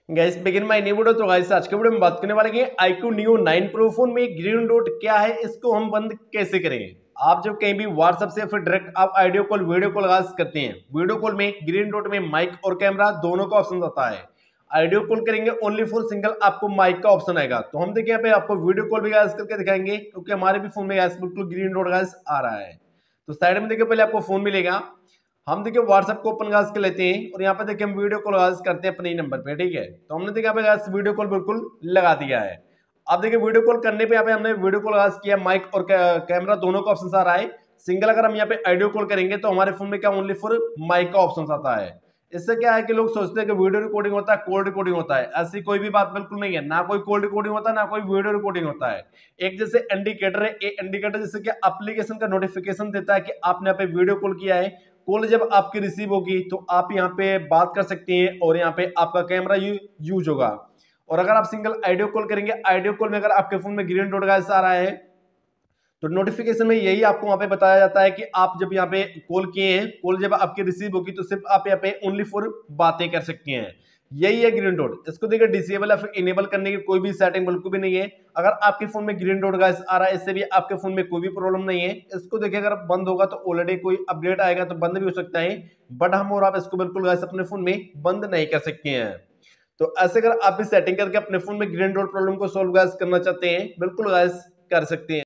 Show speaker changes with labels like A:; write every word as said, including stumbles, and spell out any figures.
A: Guys begin my new video. तो guys आज के वीडियो में बात करने वाले हैं iQOO Neo nine pro phone में ग्रीन डॉट क्या है, इसको हम बंद कैसे करेंगे। आप जब कहीं भी व्हाट्सएप से फिर डायरेक्ट आप ऑडियो कॉल वीडियो कॉल आवाज करते हैं, वीडियो कॉल में ग्रीन डॉट में माइक और कैमरा दोनों का ऑप्शन आता है। ऑडियो कॉल करेंगे ओनली फॉर सिंगल आपको माइक का ऑप्शन आएगा। तो हम देखिए यहाँ पे आपको वीडियो कॉल भी गाइस करके दिखाएंगे, क्योंकि हमारे भी फोन में गाइस बिल्कुल ग्रीन डॉट गाइस आ रहा है। तो साइड में देखिए पहले आपको फोन मिलेगा। हम देखिए व्हाट्सएप को ओपन गाइस कर लेते हैं और यहाँ पे देखिए हम वीडियो कॉल गाइस करते हैं अपने ही नंबर पे, ठीक है। तो हमने देखिए यहाँ पे गाइस वीडियो कॉल बिल्कुल लगा दिया है। अब देखिए वीडियो कॉल करने पे यहाँ पे हमने वीडियो कॉल गाइस किया, माइक और कैमरा दोनों का ऑप्शन आ रहा है। सिंगल अगर हम यहाँ पे ऑडियो कॉल करेंगे तो हमारे फोन में क्या ओनली फॉर माइक का ऑप्शन आता है। इससे क्या है कि लोग सोचते हैं कि वीडियो रिकॉर्डिंग होता है, कॉल रिकॉर्डिंग होता है। ऐसी कोई भी बात बिल्कुल नहीं है, ना कोई कॉल रिकॉर्डिंग होता है ना कोई वीडियो रिकॉर्डिंग होता है। एक जैसे इंडिकेटर है, ये इंडिकेटर जैसे कि एप्लीकेशन का नोटिफिकेशन देता है कि आपने यहाँ पे वीडियो कॉल किया है। कॉल जब आपकी रिसीव होगी तो आप यहाँ पे बात कर सकते हैं और यहाँ पे आपका कैमरा यू, यूज होगा। और अगर आप सिंगल ऑडियो कॉल करेंगे, ऑडियो कॉल में अगर आपके फोन में ग्रीन डॉट गाइस आ रहा है तो नोटिफिकेशन में यही आपको वहां पे बताया जाता है कि आप जब यहाँ पे कॉल किए हैं, कॉल जब आपकी रिसीव होगी तो सिर्फ आप यहाँ पे ओनली फॉर बातें कर सकते हैं। यही है ग्रीन डॉट। इसको देखिए डिसेबल या फिर इनेबल करने की कोई भी सेटिंग बिल्कुल भी नहीं है। अगर आपके फोन में ग्रीन डॉट गाइस आ रहा है, इससे भी आपके फोन में कोई भी प्रॉब्लम नहीं है। इसको देखिए अगर बंद होगा तो ऑलरेडी कोई अपडेट आएगा तो बंद भी हो सकता है, बट हम और आप इसको बिल्कुल गाइस अपने फोन में बंद नहीं कर सकते हैं। तो ऐसे अगर आप भी सेटिंग करके अपने फोन में ग्रीन डॉट प्रॉब्लम को सोल्व गाइस करना चाहते हैं, बिल्कुल गाइस कर सकते हैं।